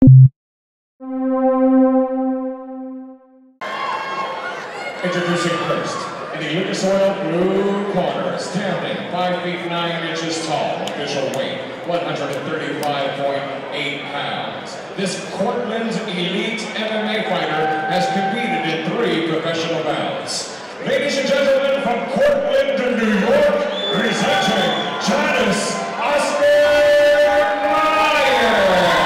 Introducing first, in the Lucas Oil blue corner, standing 5 feet 9 inches tall, official weight 135.8 pounds. This Cortland elite MMA fighter has competed in 3 professional bouts. Ladies and gentlemen, from Cortland, New York, presenting Janice Meyer.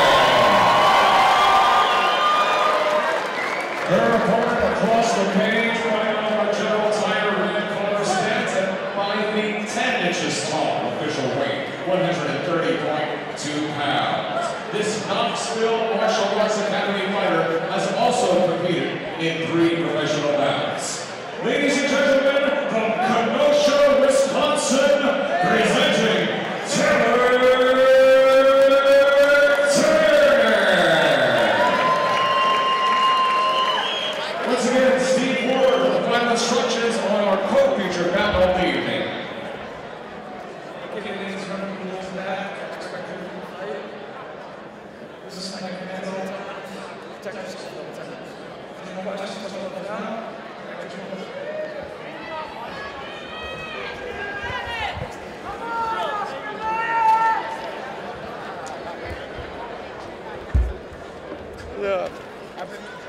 Her opponent across the cage, fighting on our general tire red color, stands at 5 feet 10 inches tall, official weight 130.2 pounds. This Knoxville Martial Arts Academy fighter has also competed in 3 professional bouts. Ladies and gentlemen, from Kenosha, Wisconsin, presenting Turner. Once again, Steve Ward with the final instructions on our co-feature bout of the evening. Okay, ladies and gentlemen, rules back. Expected to fight. This is Seneca Niagara. Any more questions about the down? Yeah.